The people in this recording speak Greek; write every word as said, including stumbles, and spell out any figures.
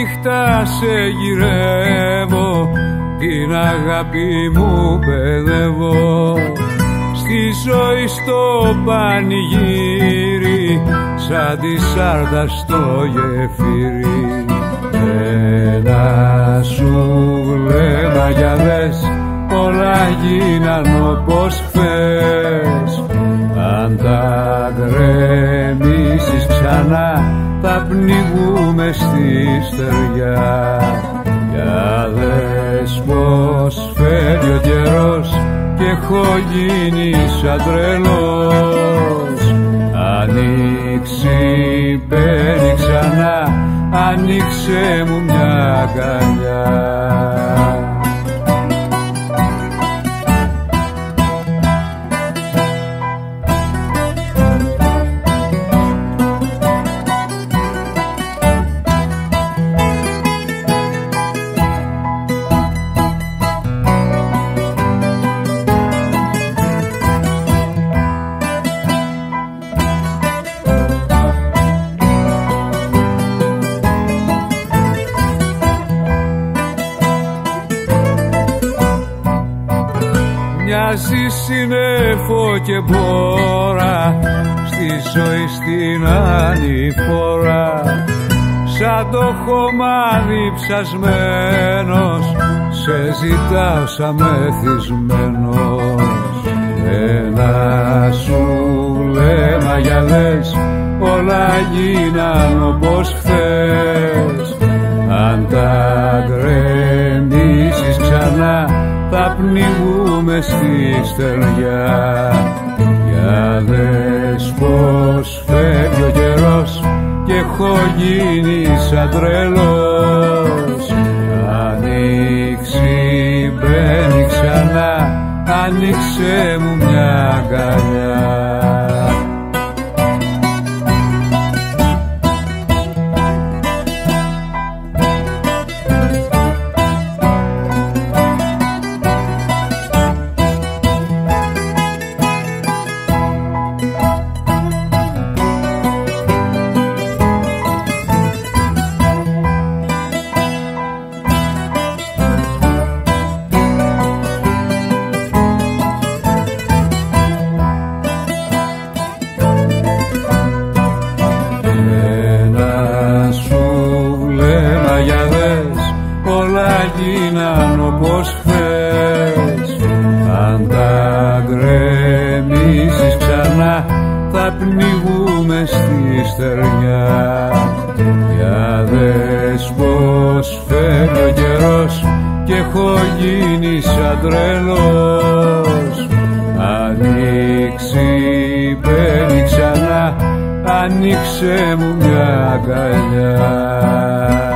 νύχτα σε γυρεύω, την αγάπη μου παιδεύω. Στη ζωή στο πανηγύρι, σαν τη σάρτα στο γεφύρι. Ένα σου βλέμμα για δες, όλα γίναν όπως χθες. Αν τα γκρεμίσεις ξανά, θα πνιγούμε στη στεριά. Για δες πως φεύγει ο καιρός κι έχω γίνει σαν τρελός. Ανοίξει, παίρνει ξανά, ανοίξε μου μια αγκαλιά. Μοιάζει σύννεφο και μπόρα, στη ζωή στην ανηφόρα. Σαν το χωμάδι ψασμένος, σε ζητάω σαν μεθυσμένος. Ένα σου βλέμμα για δες, όλα γίναν όπως χθες. Αν τα γκρεμίσεις ξανά, θα πνιγούμε στη στεριά. Για δες πως φεύγει ο καιρός κι έχω γίνει σαν τρελός. Ανοίξει, μπαίνει ξανά, ανοίξε μου μια αγκαλιά. Γίναν όπως χθες. Αν τα γκρεμίσεις ξανά, θα πνιγούμε στη στεριά. Για δες πως φεύγει ο καιρός κι έχω γίνει σαν τρελός. Ανοίξει, μπαίνει ξανά, ανοίξε μου μια αγκαλιά.